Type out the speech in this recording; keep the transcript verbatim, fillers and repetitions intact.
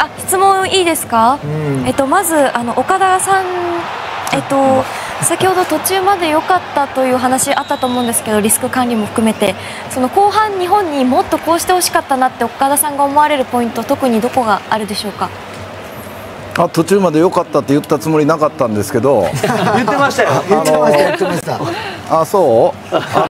あ、質問いいですか。えっとまずあの岡田さん、えっと先ほど途中まで良かったという話あったと思うんですけど、リスク管理も含めて、その後半日本にもっとこうしてほしかったなって岡田さんが思われるポイント、特にどこがあるでしょうか。 あ、途中まで良かったって言ったつもりなかったんですけど言ってましたよ。 言ってました言ってました。 あ、そう